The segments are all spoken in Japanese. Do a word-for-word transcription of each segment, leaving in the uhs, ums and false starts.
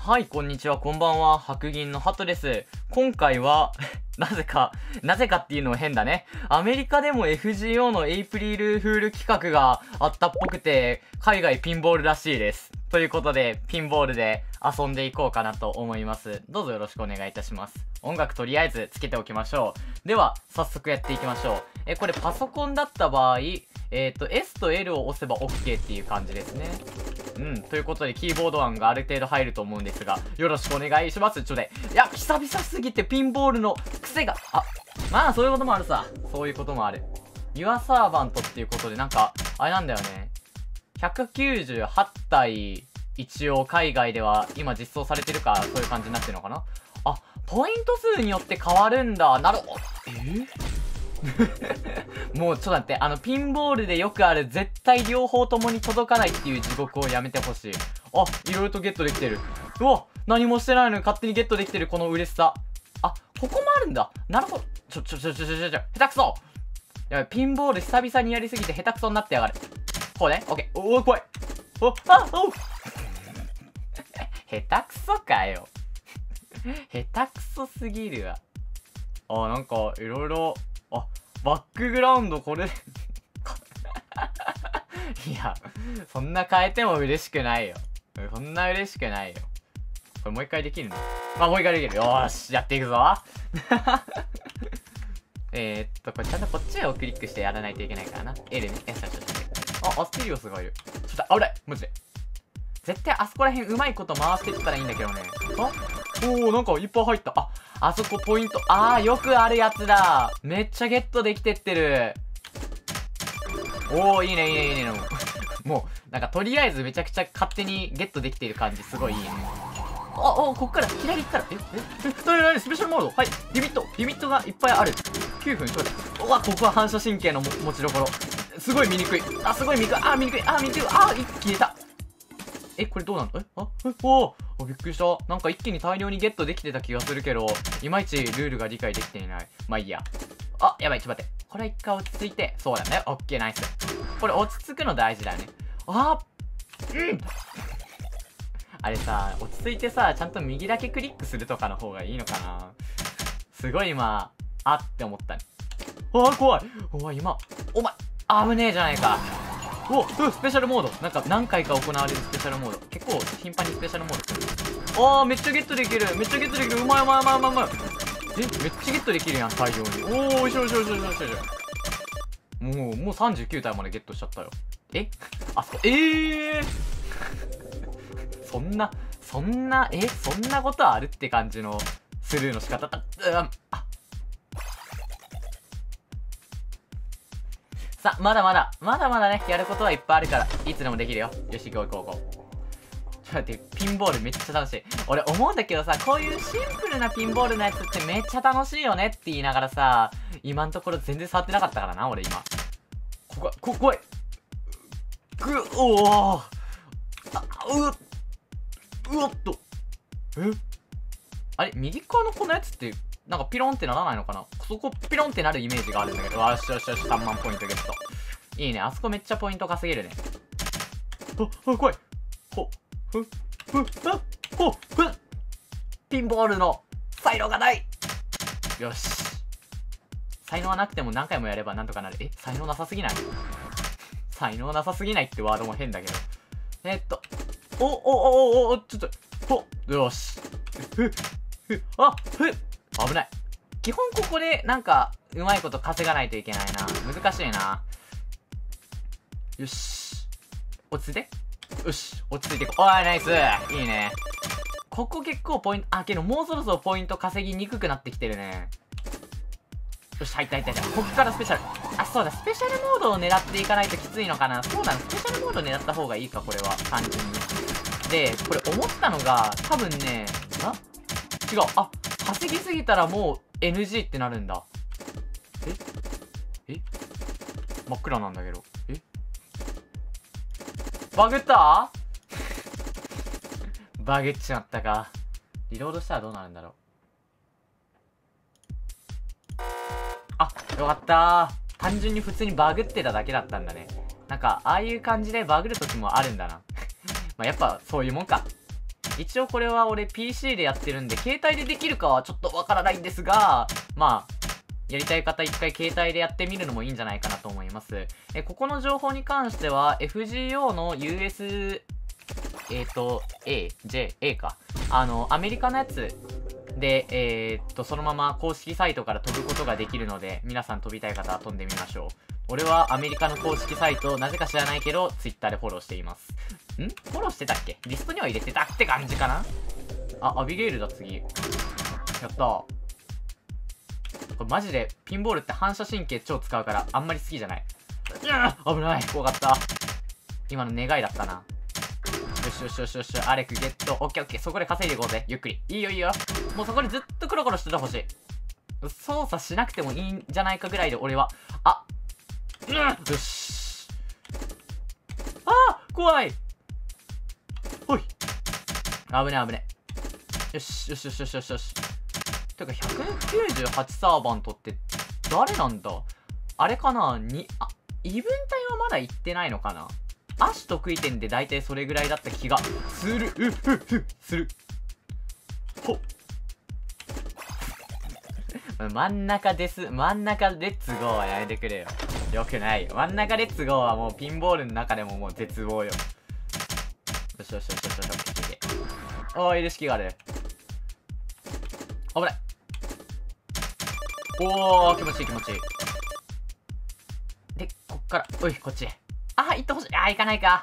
はい、こんにちは、こんばんは、白銀のハトです。今回は、なぜか、なぜかっていうのは変だね。アメリカでも エフジーオー のエイプリルフール企画があったっぽくて、海外ピンボールらしいです。ということで、ピンボールで遊んでいこうかなと思います。どうぞよろしくお願いいたします。音楽とりあえずつけておきましょう。では、早速やっていきましょう。え、これパソコンだった場合、えっと、エス と エル を押せば OK っていう感じですね。うん、ということで、キーボード案がある程度入ると思うんですが、よろしくお願いします。ちょで、いや、久々すぎてピンボールの癖が、あ、まあ、そういうこともあるさ。そういうこともある。Your Servant っていうことで、なんか、あれなんだよね。ひゃくきゅうじゅうはち体、一応海外では今実装されてるから、そういう感じになってるのかな。あ、ポイント数によって変わるんだ。なるほど。えもうちょっと待って、あのピンボールでよくある絶対両方ともに届かないっていう地獄をやめてほしい。あ、いろいろとゲットできてる。うわ、何もしてないのに勝手にゲットできてるこの嬉しさ。あ、ここもあるんだ。なるほど。ちょちょちょちょちょちょちょ、下手くそ。やばい、ピンボール久々にやりすぎて下手くそになってやがる。こうね、オッケー。おお、怖い。お、あ、お下手くそかよ。下手くそすぎるわ。あ、なんか、いろいろ、あ、バックグラウンドこれ、いや、そんな変えても嬉しくないよ。そんな嬉しくないよ。これもう一回できるの？まあ、もう一回できる。よーし、やっていくぞ。えーっと、これちゃんとこっちをクリックしてやらないといけないからな。L ね。え、ちょっと待って。あ、アステリオスがいる。ちょっと、危ないマジで。絶対あそこら辺うまいこと回していったらいいんだけどね。あ、おー、なんかいっぱい入った。あ、あそこポイント。あー、よくあるやつだ。めっちゃゲットできてってる。おー、いいね、いいね、いいね。もう、なんかとりあえずめちゃくちゃ勝手にゲットできている感じ、すごいいいね。あ、あ、こっから、左行ったら、え、え、え、なになに、スペシャルモードはい、リミット、リミットがいっぱいある。きゅうふんちょうだい。うわ、ここは反射神経のも持ちどころ。すごい見にくい。あ、すごい見にくい。あ、見にくい。あ、見にくい。あ、一気消えた。え、これどうなの？え、あ、え、おー、びっくりした。なんか一気に大量にゲットできてた気がするけど、いまいちルールが理解できていない。まあいいや。あ、やばい、ちょっと待って。これ一回落ち着いて。そうだね。オッケー、ナイス。これ落ち着くの大事だよね。あー、うん。あれさ、落ち着いてさ、ちゃんと右だけクリックするとかの方がいいのかな。すごい今、あって思ったね。あー、怖い。お前今、お前、危ねえじゃないか。お、うん、スペシャルモード。なんか何回か行われるスペシャルモード。結構頻繁にスペシャルモードする。あー、めっちゃゲットできる。めっちゃゲットできる。うまいうまいうまいうまいうまい。え、めっちゃゲットできるやん、大量に。おー、よしよしよしよしよしよし。もう、もうさんじゅうきゅう体までゲットしちゃったよ。えあそこ、えーそんな、そんな、えそんなことあるって感じのスルーの仕方だ。うん、あ。さあ、まだまだ、まだまだね、やることはいっぱいあるから、いつでもできるよ。よし、行こう行こう行こう。ちょっと待って、ピンボールめっちゃ楽しい。俺思うんだけどさ、こういうシンプルなピンボールのやつってめっちゃ楽しいよねって言いながらさ、今のところ全然触ってなかったからな、俺今。ここ、こ、怖い。ぐ、おー。あ、うっ。うおっと。えあれ右側のこのやつって、なんかピロンってならないのかな。そこピロンってなるイメージがあるんだけど。よしよしよし、さんまんポイントゲット。いいね。あそこめっちゃポイント稼げるね。あ、あ、怖い。ほ、ふ、ふ、あ、ほ、ふ、ピンボールの才能がない。よし。才能はなくても何回もやればなんとかなる。え、才能なさすぎない？才能なさすぎないってワードも変だけど。えー、っと。お、お、お、お、お、ちょっと、ほ、よし。ふ、ふ、あ、ふ、危ない。基本ここで、なんか、うまいこと稼がないといけないな。難しいな。よし。落ち着いて。よし。落ち着いていこう。おーい、ナイス。いいね。ここ結構ポイント、あ、けどもうそろそろポイント稼ぎにくくなってきてるね。よし、入った入った入った。ここからスペシャル。あ、そうだ、スペシャルモードを狙っていかないときついのかな。そうだね、スペシャルモード狙った方がいいか、これは。単純に。で、これ思ったのが、多分ね、あ違う。あ、稼ぎすぎたらもう エヌジー ってなるんだ。ええ真っ暗なんだけど。えバグったバグっちまったか。リロードしたらどうなるんだろう。あ、よかったー。単純に普通にバグってただけだったんだね。なんか、ああいう感じでバグる時もあるんだな。まあ、やっぱ、そういうもんか。 一応これは俺 ピーシー でやってるんで、携帯でできるかはちょっとわからないんですが、まあ、やりたい方一回携帯でやってみるのもいいんじゃないかなと思います。え、ここの情報に関しては、エフジーオー の ユーエス、えっと、A、J、A か。あの、アメリカのやつで、えー、っと、そのまま公式サイトから飛ぶことができるので、皆さん飛びたい方は飛んでみましょう。俺はアメリカの公式サイトをなぜか知らないけど、Twitter でフォローしています。んフォローしてたっけリストには入れてたって感じかな。あ、アビゲイルだ、次。やったー。これマジで、ピンボールって反射神経超使うから、あんまり好きじゃない。うん危ない。怖かった。今の願いだったな。よしよしよしよし、アレクゲット。オッケーオッケー。そこで稼いでいこうぜ。ゆっくり。いいよいいよ。もうそこでずっとコロコロしててほしい。操作しなくてもいいんじゃないかぐらいで俺は。あうんよし。あー怖い。ほい。危ね危ね。よしよしよしよしよしよし。てかひゃくきゅうじゅうはちサーバントって誰なんだあれかなに、あ、異文体はまだ行ってないのかな。足得意点で大体それぐらいだった気がする。うっふっふする。ほっ。真ん中です。真ん中レッツゴーはやめてくれよ。よくないよ。真ん中レッツゴーはもうピンボールの中でももう絶望よ。よしよしよしよしよしよし。おー、いる式がある。危ない。おー、気持ちいい気持ちいい。で、こっから、おい、こっちへ。あー、行ってほしい。あー、行かないか。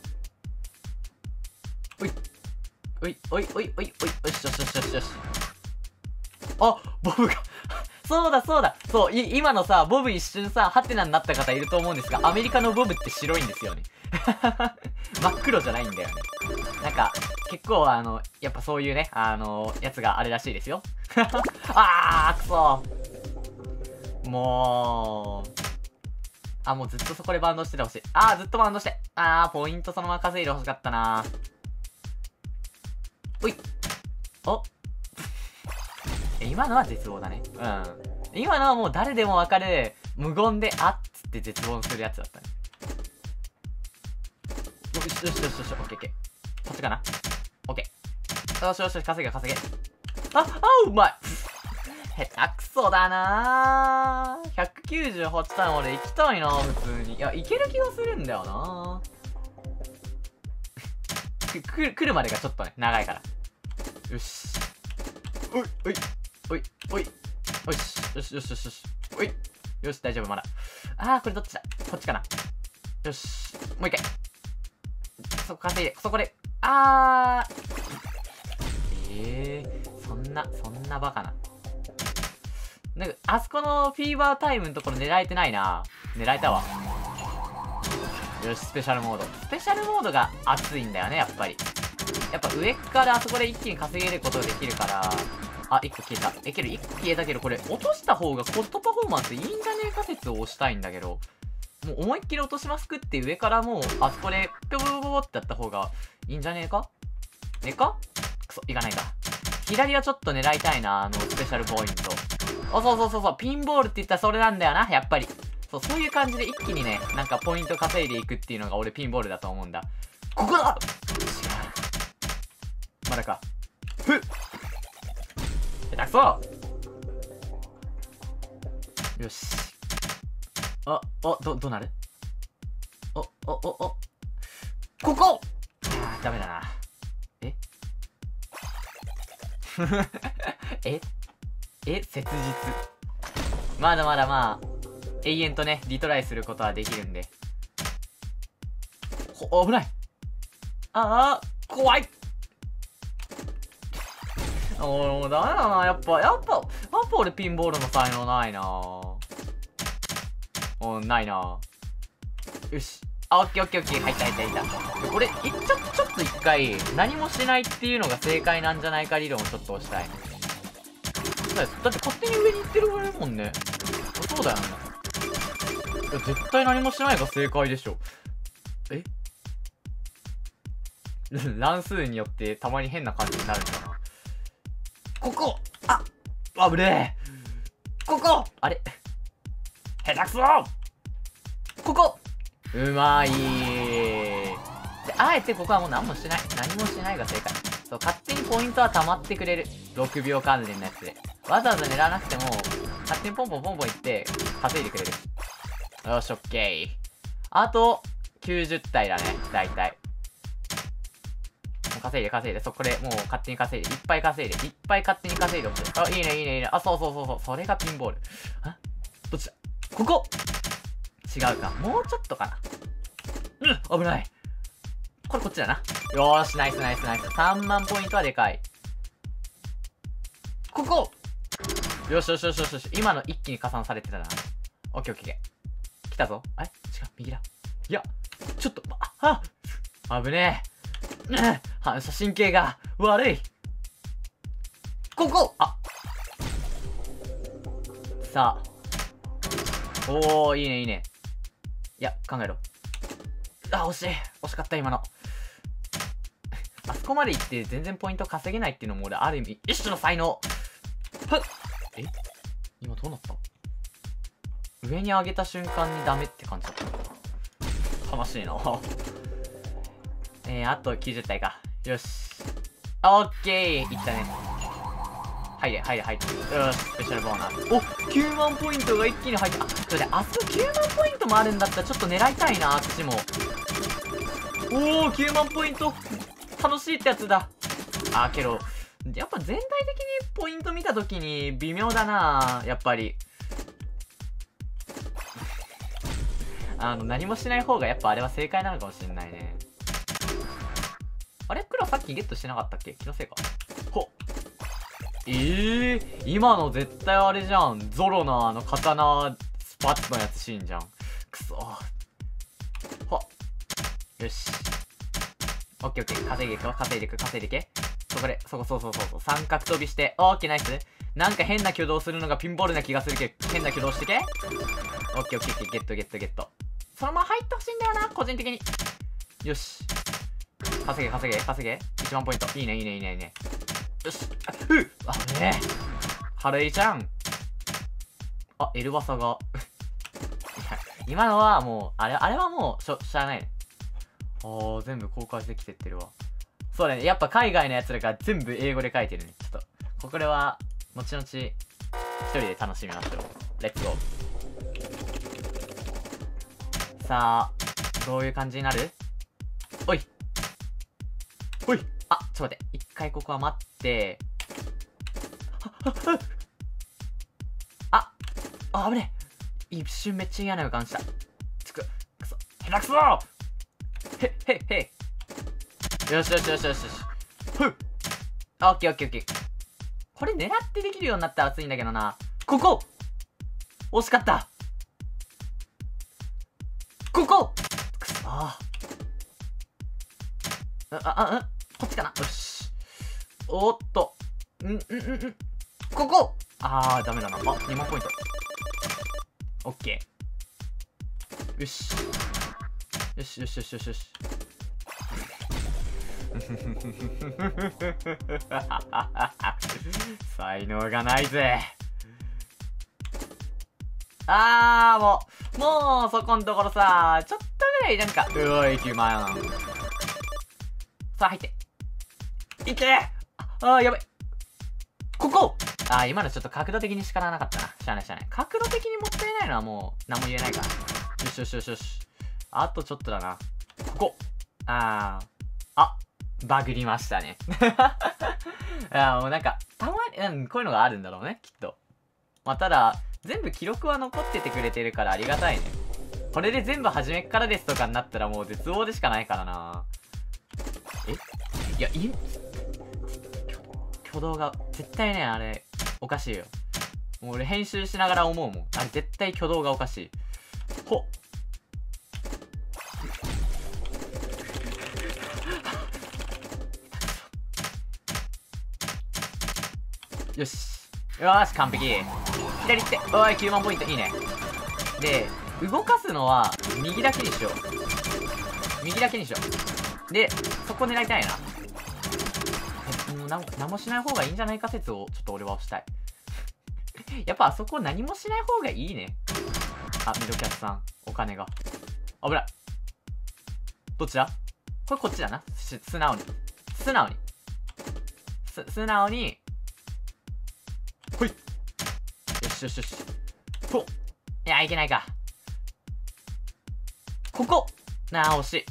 おい。おい、おい、おい、おい、おい、よしよしよしよしよし。あ、ボブが。そうだそうだ。そう、い、今のさ、ボブ一瞬さ、ハテナになった方いると思うんですが、アメリカのボブって白いんですよね。真っ黒じゃないんだよね。なんか、結構あの、やっぱそういうね、あの、やつがあれらしいですよ。あー、くそー。もう、あ、もうずっとそこでバンドしててほしい。あー、ずっとバンドして。あー、ポイントそのまま稼いでほしかったなー。おい。お今のは絶望だね。うん。今のはもう誰でもわかる、無言で、あっつって絶望するやつだったね。よしよしよしよし、オッケーオッケー。こっちかなオッケー。よしよしよし、稼げ稼げ。あ、あ、うまい下手くそだなー。ひゃくきゅうじゅうはちターン俺行きたいな普通に。いや、行ける気がするんだよなく、く、来るまでがちょっとね、長いから。よし。おい、おい。おい、おい、よし、よし、よし、よし、よし、おい、よし、大丈夫、まだ。あー、これどっちだこっちかな。よし、もう一回。そこ稼いで、そこで、あー。えー、そんな、そんなバカな。なんか、あそこのフィーバータイムのところ狙えてないな。狙えたわ。よし、スペシャルモード。スペシャルモードが熱いんだよね、やっぱり。やっぱ上からあそこで一気に稼げることができるから、あ、いっこ消えた。え、けどいっこ消えたけど、これ、落とした方がコストパフォーマンスいいんじゃねえか説を押したいんだけど、もう思いっきり落としますくって上からもう、あそこで、ぴょぼぼぼぼってやった方がいいんじゃねえかねえかくそ、いかないか。左はちょっと狙いたいな、あの、スペシャルポイント。あ、そうそうそうそう、ピンボールって言ったらそれなんだよな、やっぱり。そう、そういう感じで一気にね、なんかポイント稼いでいくっていうのが俺ピンボールだと思うんだ。ここだ違う。まだか。ふっ下手くそよし。あ、あ、ど、どうなるお、お、お、お。ここあー、ダメだな。えええ切実。まだまだまあ、永遠とね、リトライすることはできるんで。ほ、危ないああ、怖いもうダメだな、やっぱ、やっぱ、やっぱ俺ピンボールの才能ないなうん、ないなよし。あ、オッケーオッケーオッケー。入った入った入った。これ、いっちょ、ちょっと一回、何もしないっていうのが正解なんじゃないか理論をちょっと押したい。だって勝手に上に行ってるぐらいもんね。そうだよね。いや、絶対何もしないが正解でしょ。え乱数によってたまに変な感じになるんだな。ここああぶねえここあれ下手くそここうまいで、あえてここはもう何もしない。何もしないが正解。 そう、勝手にポイントは溜まってくれる。ろくびょう関連のやつで。わざわざ狙わなくても、勝手にポンポンポンポンいって、稼いでくれる。よし、オッケー。あと、きゅうじゅったいだね、だいたい。もう稼いで稼いで、そこでもう勝手に稼いで、いっぱい稼いで、いっぱい勝手に稼いでおく。あ、いいね、いいね、いいね。あ、そうそうそうそう、それがピンボール。あ、どっちだ？ここ！違うか。もうちょっとかな。うん、危ない。これこっちだな。よーし、ナイスナイスナイス。さんまんポイントはでかい。ここ！よしよしよしよしよし。今の一気に加算されてたな。オッケーオッケー。来たぞ。あれ違う、右だ。いや、ちょっと、あ、あ、危ねえ。反射神経が悪い。ここ！あ、さあ。おー、いいねいいね。いや、考えろ。あ、惜しい。惜しかった、今の。あそこまで行って全然ポイント稼げないっていうのも俺、ある意味、一種の才能。はっ！え？今どうなった？上に上げた瞬間にダメって感じだった。悲しいな。えー、あときゅうじゅったいか。よし。オッケー！いったね。入れ、入れ、入れ。よし、スペシャルボーナス。お！ きゅうまんポイントが一気に入って、あ、それで、あそこきゅうまんポイントもあるんだったらちょっと狙いたいな、あっちも。おー、きゅうまんポイント楽しいってやつだ。あー、けど、やっぱ全体的にポイント見たときに微妙だな、やっぱり。あの、何もしない方がやっぱあれは正解なのかもしれないね。あれ黒さっきゲットしてなかったっけ？気のせいか。ほええー、今の絶対あれじゃん。ゾロのあの刀スパッのやつシーンじゃん。くそほよし。オッケーオッケー。稼いでいくよ。稼いでいく、稼いでいけ。そこで、そこそうそうそうそう。三角飛びして。オッケーナイス。なんか変な挙動するのがピンボールな気がするけど、変な挙動してけ。オッケーオッケーオッケー。ゲットゲットゲット。そのまま入ってほしいんだよな、個人的に。よし。稼げ稼げ稼げ。いちまんポイント。いいねいいねいいねいいね。よし。あ、うっあれね。ハレイちゃん。あ、エルバサが。今のはもう、あれ、あれはもう、しょ、しゃあないね。あー、全部公開できてってるわ。そうだね。やっぱ海外のやつらが全部英語で書いてるね。ちょっと、これは、後々、一人で楽しみましょう。レッツゴー。さあ、どういう感じになる？おいおいあ、ちょっと待って。一回ここは待って。あ、あ、危ねえ。一瞬めっちゃ嫌な予感した。つく、くそ、下手くそへっへっへ。よしよしよしよしよし。ふっ。オッケーオッケーオッケー。これ狙ってできるようになったら熱いんだけどな。ここ惜しかったここくそー。あ、あ、あ、こっちかなよし。おっと。ん、ん、ん、ん。ここあー、ダメだな。あ、にまんポイント。オッケー。よし。よしよしよしよしよし。才能がないぜ。あー、もう、もう、そこんところさ、ちょっとぐらいなんか、うおい、きゅうまん。さあ、入って。いってあ、あー、やばい。ここあー、今のちょっと角度的に叱らなかったな。しゃあないしゃあない。角度的にもったいないのはもう、何も言えないから。よしよしよしよし。あとちょっとだな。ここあー。あ、バグりましたね。いや、もうなんか、たまに、うん、こういうのがあるんだろうね、きっと。まあ、ただ、全部記録は残っててくれてるからありがたいね。これで全部初めっからですとかになったらもう絶望でしかないからな。えいや、い、挙動が、絶対ね、あれ、おかしいよ。もう俺編集しながら思うもん。あれ絶対挙動がおかしい。ほっ。よし。よーし、完璧。左行って。おい、きゅうまんポイント。いいね。で、動かすのは、右だけにしよう。右だけにしよう。で、そこ狙いたいな。え、もうなん、何もしない方がいいんじゃないか説を、ちょっと俺は押したい。やっぱあそこ何もしない方がいいね。あ、ミドキャスさん。お金が。危ない。どっちだこれこっちだな。し、素直に。素直に。 す素直に、ほい。よしよしよし。ほっ。いや、いけないか。ここなあ、惜しい。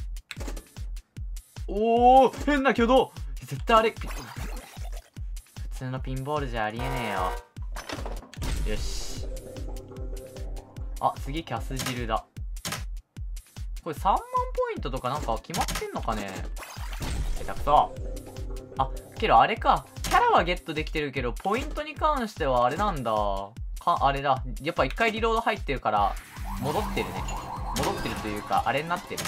おー、変な挙動。絶対あれ、普通のピンボールじゃありえねえよ。よし。あ、次キャス汁だ。これさんまんポイントとかなんか決まってんのかね。下手くそ。あ、けどあれか。キャラはゲットできてるけど、ポイントに関してはあれなんだ。か、あれだ。やっぱ一回リロード入ってるから、戻ってるね。戻ってるというか、あれになってるね。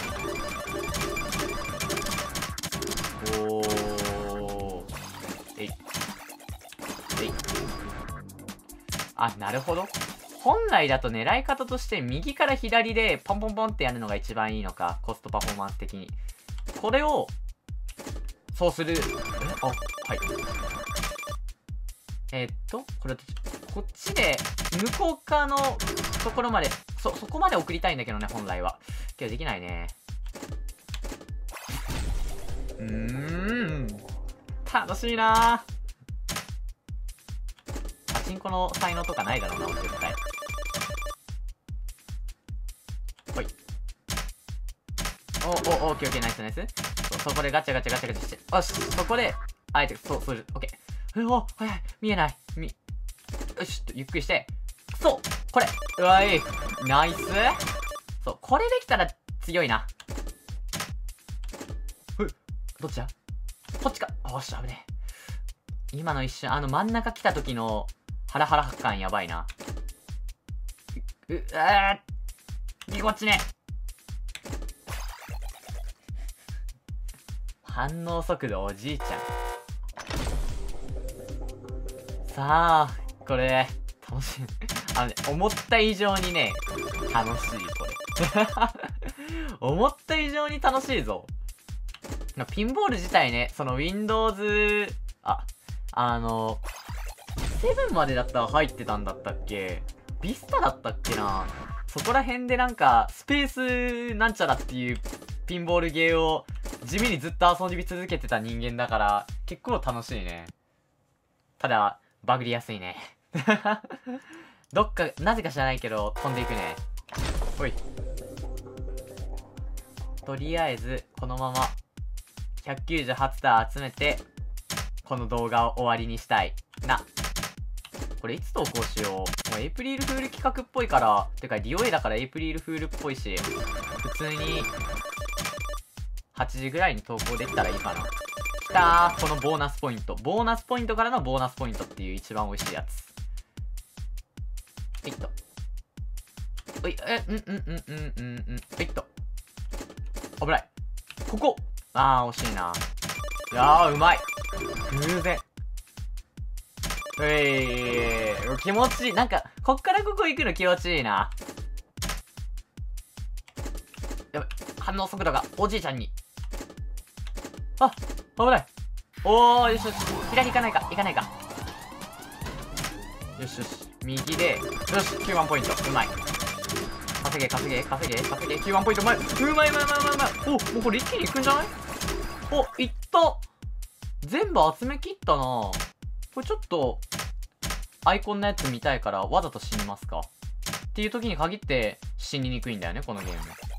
おー。えい。えい。あ、なるほど。本来だと狙い方として右から左でポンポンポンってやるのが一番いいのか。コストパフォーマンス的に。これを、そうする。えあ、はい。えー、っと、これ、こっちで、向こう側のところまで、そ、そこまで送りたいんだけどね、本来は。けどできないね。うーん。楽しいなぁ。パチンコの才能とかないだろうな、絶対。ほい。お、お、オッケーオッケー、ナイスナイス。そ、そこでガチャガチャガチャガチャして。よし、そこで、あえて、そう、そう、オッケー。うお、早い、見えない。み、よし、ゆっくりして。そう、これ。うわい、ナイス。そう、これできたら強いな。ふどっちだこっちか。おっしゃ、危ねえ。今の一瞬、あの真ん中来た時のハラハラ感やばいな。う、う、あー、ぎこっちね。反応速度おじいちゃん。さあ、これ、楽しい。あのね、思った以上にね、楽しい、これ。思った以上に楽しいぞ。ピンボール自体ね、その Windows、あ、あの、セブンまでだったら入ってたんだったっけ？ビスタだったっけな？そこら辺でなんか、スペースなんちゃらっていうピンボールゲーを地味にずっと遊び続けてた人間だから、結構楽しいね。ただ、バグりやすいね。どっか、なぜか知らないけど、飛んでいくね。ほい。とりあえず、このまま、ひゃくきゅうじゅうはちターン集めて、この動画を終わりにしたい。な。これいつ投稿しよう。もうエイプリルフール企画っぽいから、てか、リオエだからエイプリルフールっぽいし、普通に、はちじぐらいに投稿できたらいいかな。きたー、このボーナスポイント。ボーナスポイントからのボーナスポイントっていう一番美味しいやつ。えいっと。おい、え、うんうんうんうんうんうん。えいっと。危ない。ここあー、惜しいな。いやー、うまい。偶然。うえー、気持ちいい。なんか、こっからここ行くの気持ちいいな。やばい。反応速度がおじいちゃんに。あ、危ない。おー、よしよし。左行かないか、行かないか。よしよし。右で、よし、きゅうばんポイント。うまい。稼げ、稼げ、稼げ、稼げ、きゅうばんポイント。うまい。うまいうまいうまいうまいうまい。お、もうこれ一気に行くんじゃない？お、いった。全部集め切ったな。これちょっと、アイコンのやつ見たいから、わざと死にますかっていう時に限って死ににくいんだよね、このゲーム。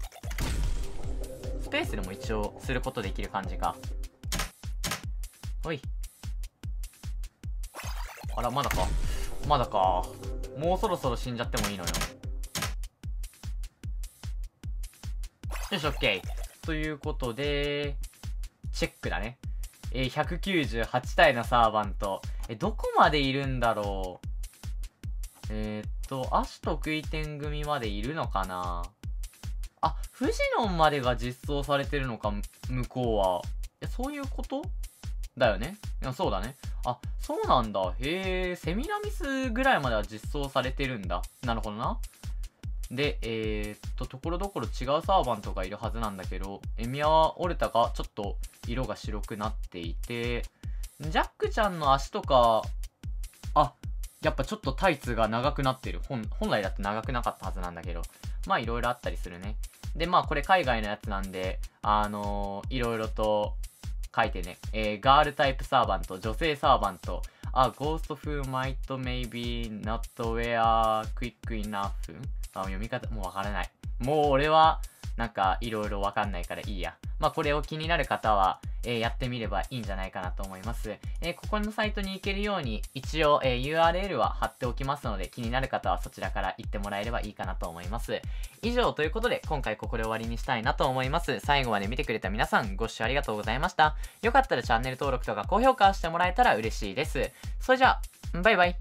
スペースでも一応することできる感じか。ほい。あら、まだか。まだか。もうそろそろ死んじゃってもいいのよ。よし、オッケー。ということで、チェックだね。えー、ひゃくきゅうじゅうはち体のサーバント。え、どこまでいるんだろう。えー、っと、アシト食い天組までいるのかな。あ、フジノンまでが実装されてるのか、向こうは。え、そういうことだよね。いや、そうだね。あ、そうなんだ。へえ、セミラミスぐらいまでは実装されてるんだ。なるほどな。で、えー、っと、ところどころ違うサーバントがいるはずなんだけど、エミアオルタがちょっと色が白くなっていて、ジャックちゃんの足とか、あ、やっぱちょっとタイツが長くなってる。本、本来だって長くなかったはずなんだけど。まあいろいろあったりするね。で、まあこれ海外のやつなんで、あのー、いろいろと書いてね、えー、ガールタイプサーバント、女性サーバント、あ、Ghost who might maybe not wear quick enough? あ、読み方、もうわからない。もう俺は、なんか、いろいろわかんないからいいや。まあ、これを気になる方は、えー、やってみればいいんじゃないかなと思います。えー、ここのサイトに行けるように、一応、えー、ユーアールエル は貼っておきますので、気になる方はそちらから行ってもらえればいいかなと思います。以上ということで、今回ここで終わりにしたいなと思います。最後まで見てくれた皆さん、ご視聴ありがとうございました。よかったらチャンネル登録とか高評価してもらえたら嬉しいです。それじゃあ、バイバイ。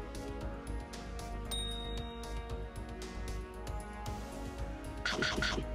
はいはいはい。